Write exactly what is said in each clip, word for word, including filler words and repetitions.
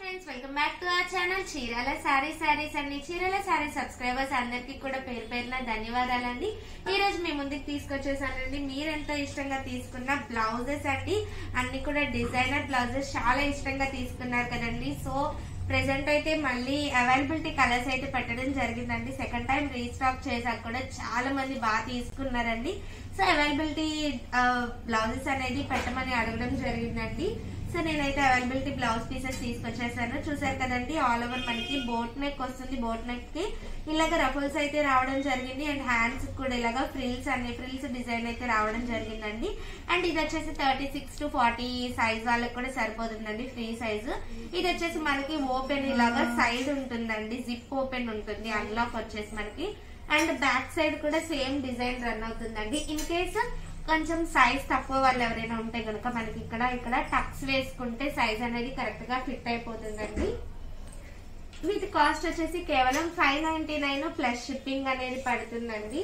Friends welcome back to our channel Chirala saree sarees అండి. Chirala sorry subscribers అందరికి కూడా పేరు పేరున ధన్యవాదాలండి. ఈ రోజు మీ ముందుకు తీసుకొచ్చేసానండి మీరెంతో ఇష్టంగా తీసుకున్న బ్లౌజెస్ అండి. అన్ని కూడా డిజైనర్ బ్లౌజెస్ చాలా ఇష్టంగా తీసుకున్నారు కదండి. సో ప్రెసెంట్ అయితే మళ్ళీ అవైలబిలిటీ కలర్స్ అయితే పెట్టడం జరిగిందండి. సెకండ్ టైం రీస్టాక్ చేశాక కూడా చాలా మంది బాగా తీసుకున్నారండి. సో అవైలబిలిటీ బ్లౌజెస్ అనేది పెట్టమని అడగడం జరిగిందండి. సో నేనైతే అవైలబిలిటీ బ్లౌజ్ పీసెస్ తీసుకొచ్చేసాను. చూసారు కదండి, ఆల్ ఓవర్ మనకి బోట్ నెక్ వస్తుంది. బోట్ నెక్ కి ఇలాగ రఫల్స్ అయితే రావడం జరిగింది. అండ్ హ్యాండ్స్ కూడా ఇలాగా ఫ్రిల్స్ అనే ఫ్రిల్స్ డిజైన్ అయితే రావడం జరిగిందండి. అండ్ ఇది వచ్చేసి thirty six to forty size వాళ్ళకి కూడా సరిపోతుందండి, ఫ్రీ సైజు. ఇది వచ్చేసి మనకి ఓపెన్ ఇలాగా సైడ్ ఉంటుందండి, జిప్ ఓపెన్ ఉంటుంది, అన్లాక్ వచ్చేసి మనకి. అండ్ బ్యాక్ సైడ్ కూడా సేమ్ డిజైన్ రన్ అవుతుందండి. ఇన్ కేస్ కొంచెం సైజ్ తక్కువ వాళ్ళు ఎవరైనా ఉంటే కనుక మనకి ఇక్కడ ఇక్కడ టక్స్ వేసుకుంటే సైజ్ అనేది కరెక్ట్ గా ఫిట్ అయిపోతుందండి. వీటి కాస్ట్ వచ్చేసి కేవలం five ninety nine plus shipping అనేది పడుతుందండి.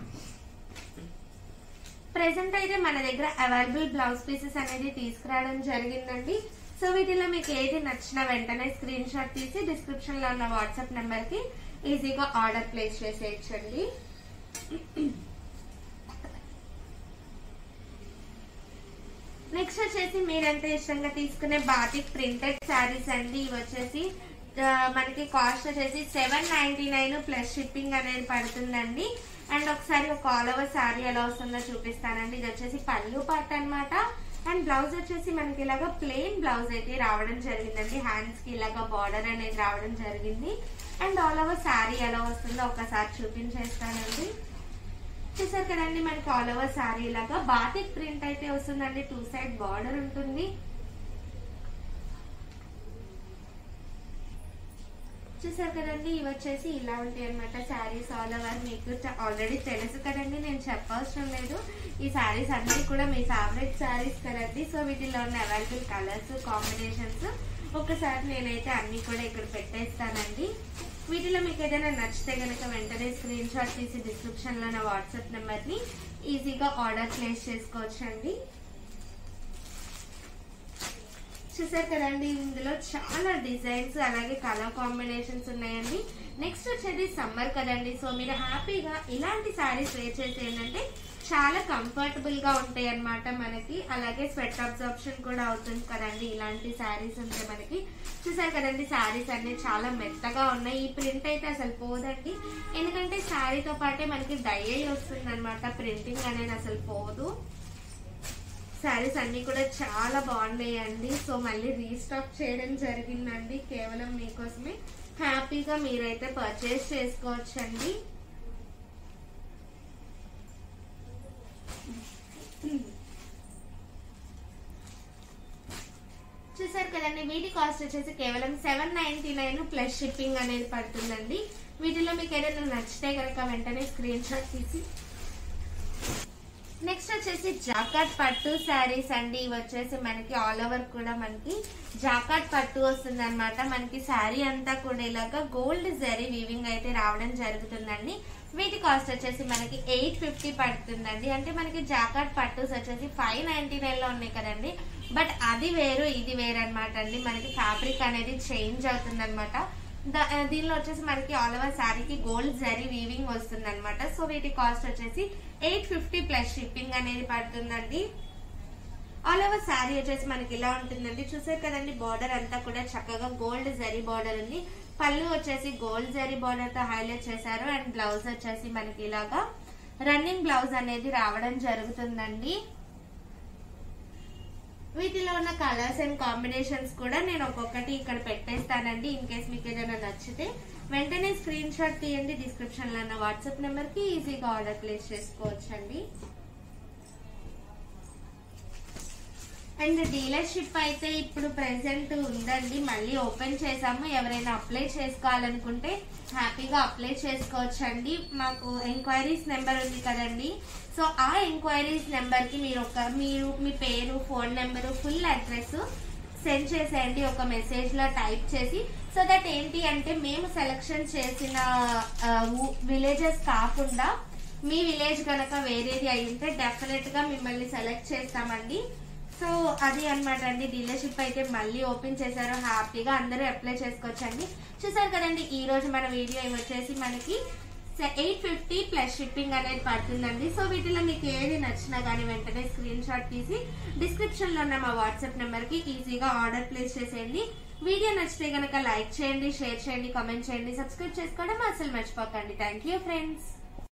ప్రెసెంట్ అయితే మన దగ్గర అవైలబుల్ బ్లౌజ్ పీసెస్ అనేది తీసుకురావడం జరిగిందండి. సో వీటిలో మీకు ఏది నచ్చిన వెంటనే స్క్రీన్ షాట్ తీసి డిస్క్రిప్షన్ లో ఉన్న వాట్సాప్ నెంబర్ కి ఈజీగా ఆర్డర్ ప్లేస్ చేసేయచ్చండి. నెక్స్ట్ వచ్చేసి మీరంటే ఇష్టంగా తీసుకునే బాటిక్ ప్రింటెడ్ శారీస్ అండి. ఇవి వచ్చేసి మనకి కాస్ట్ వచ్చేసి seven ninety nine plus shipping అనేది పడుతుందండి. అండ్ ఒకసారి ఒక ఆల్ ఓవర్ శారీ ఎలా వస్తుందో చూపిస్తానండి. ఇది వచ్చేసి పళ్ళు పార్ట్ అనమాట. అండ్ బ్లౌజ్ వచ్చేసి మనకి ఇలాగా ప్లెయిన్ బ్లౌజ్ అయితే రావడం జరిగిందండి. హ్యాండ్స్ కి ఇలాగా బార్డర్ అనేది రావడం జరిగింది. అండ్ ఆల్ ఓవర్ శారీ ఎలా వస్తుందో ఒకసారి చూపించేస్తానండి. చూసారు కదండి, మనకి ఆల్ ఓవర్ శారీ ఇలాగా బాతిక్ ప్రింట్ అయితే వస్తుందండి. టూ సైడ్ బార్డర్ ఉంటుంది. చూసారు కదండి, ఇవి వచ్చేసి ఇలా ఉంటాయి అనమాట శారీస్ ఆల్ ఓవర్. మీకు ఆల్రెడీ తెలుసు కదండి, నేను చెప్పవసరం లేదు. ఈ శారీస్ అన్ని కూడా మీ ఫేవరెట్ శారీస్ కదండి. సో వీటిలో ఉన్న అవైలబుల్ కలర్స్ కాంబినేషన్స్ ఒకసారి నేనైతే అన్ని కూడా ఇక్కడ పెట్టేస్తానండి. వీటిలో మీకు ఏదైనా నచ్చితే కనుక వెంటనే స్క్రీన్ షాట్ తీసి డిస్క్రిప్షన్ లో నా వాట్సాప్ నెంబర్ ని ఈజీగా ఆర్డర్ ప్లేస్ చేసుకోవచ్చండి. చూసారు కదండి, ఇందులో చాలా డిజైన్స్ అలాగే కలర్ కాంబినేషన్స్ ఉన్నాయండి. నెక్స్ట్ వచ్చేది సమ్మర్ కదండి. సో మీరు హ్యాపీగా ఇలాంటి శారీస్ వేర్ చేసి ఏంటంటే చాలా కంఫర్టబుల్ గా ఉంటాయి అనమాట మనకి. అలాగే స్వెట్ అబ్జార్ప్షన్ కూడా అవుతుంది కదండి ఇలాంటి శారీస్ ఉంటే మనకి. చూసారు కదండి, శారీస్ అన్ని చాలా మెత్తగా ఉన్నాయి. ఈ ప్రింట్ అయితే అసలు పోదండి, ఎందుకంటే శారీతో పాటే మనకి డై అయి వస్తుంది అనమాట. ప్రింటింగ్ అనేది అసలు పోదు. శారీస్ అన్ని కూడా చాలా బాగున్నాయండి. సో మళ్ళీ రీస్టాక్ చేయడం జరిగిందండి కేవలం మీకోసమే. హ్యాపీగా మీరైతే పర్చేస్ చేసుకోవచ్చండి. చూసారు కదండి, వీటి కాస్ట్ వచ్చేసి కేవలం seven ninety nine plus shipping అనేది పడుతుందండి. వీటిలో మీకు ఏదైనా నచ్చితే కనుక వెంటనే స్క్రీన్ షాట్ తీసి. నెక్స్ట్ వచ్చేసి జాకాట్ పట్టు శారీస్ అండి. ఇవి వచ్చేసి మనకి ఆల్ ఓవర్ కూడా మనకి జాకాట్ పట్టు వస్తుంది అనమాట. మనకి శారీ అంతా కూడా ఇలాగా గోల్డ్ జరీ వీవింగ్ అయితే రావడం జరుగుతుందండి. వీటి కాస్ట్ వచ్చేసి మనకి ఎయిట్ ఫిఫ్టీ పడుతుందండి. అంటే మనకి జాకాట్ పట్టుస్ వచ్చేసి ఫైవ్ నైన్టీ నైన్ లో ఉన్నాయి కదండి, బట్ అది వేరు ఇది వేరు అనమాట అండి. మనకి ఫ్యాబ్రిక్ అనేది చేంజ్ అవుతుంది అనమాట. దీనిలో వచ్చేసి మనకి ఆల్ ఓవర్ శారీకి గోల్డ్ జరీ వీవింగ్ వస్తుంది అనమాట. సో వీటి కాస్ట్ వచ్చేసి ఎయిట్ ఫిఫ్టీ ప్లస్ షిప్పింగ్ అనేది పడుతుందండి. ఆల్ ఓవర్ శారీ వచ్చేసి మనకి ఇలా ఉంటుందండి. చూసారు కదండి, బార్డర్ అంతా కూడా చక్కగా గోల్డ్ జరీ బార్డర్ ఉంది. పళ్ళు వచ్చేసి గోల్డ్ జరీ బార్డర్ తో హైలైట్ చేశారు. అండ్ బ్లౌజ్ వచ్చేసి మనకి ఇలాగా రన్నింగ్ బ్లౌజ్ అనేది రావడం జరుగుతుందండి. వీటిలో ఉన్న కలర్స్ అండ్ కాంబినేషన్స్ కూడా నేను ఒక్కొక్కటి ఇక్కడ పెట్టేస్తానండి. ఇన్ కేస్ మీకు ఏదైనా నచ్చితే వెంటనే స్క్రీన్ షాట్ తీయండి. డిస్క్రిప్షన్ లో ఉన్న వాట్సాప్ నెంబర్ కి ఈజీగా ఆర్డర్ ప్లేస్ చేసుకోవచ్చండి. అండ్ డీలర్షిప్ అయితే ఇప్పుడు ప్రెసెంట్ ఉందండి, మళ్ళీ ఓపెన్ చేసాము. ఎవరైనా అప్లై చేసుకోవాలనుకుంటే హ్యాపీగా అప్లై చేసుకోవచ్చండి. మాకు ఎంక్వైరీస్ నెంబర్ ఉంది కదండి. సో ఆ ఎంక్వైరీస్ నెంబర్ కి మీరు ఒక మీరు మీ పేరు, phone number, full address send చేసేయండి ఒక మెసేజ్ లో టైప్ చేసి. సో దట్ ఏంటి అంటే మేము సెలెక్షన్ చేసిన విలేజెస్ కాకుండా మీ విలేజ్ కనుక వేరేది అయి ఉంటే డెఫినెట్ గా మిమ్మల్ని సెలెక్ట్ చేస్తామండి. సో అది అనమాట అండి, డీలర్షిప్ అయితే మళ్ళీ ఓపెన్ చేశారు. హ్యాపీగా అందరూ అప్లై చేసుకోవచ్చండి. చూసారు కదండి, ఈ రోజు మన వీడియో వచ్చేసి మనకి ఎయిట్ ఫిఫ్టీ ప్లస్ షిప్పింగ్ అనేది పడుతుందండి. సో వీటిలో మీకు ఏది నచ్చినా కానీ వెంటనే స్క్రీన్ షాట్ తీసి డిస్క్రిప్షన్ లో ఉన్న మా వాట్సాప్ నెంబర్ కి ఈజీగా ఆర్డర్ ప్లేస్ చేసేయండి. వీడియో నచ్చితే కనుక లైక్ చేయండి, షేర్ చేయండి, కామెంట్ చేయండి, సబ్స్క్రైబ్ చేసుకోవడం అసలు మర్చిపోకండి. Thank you friends.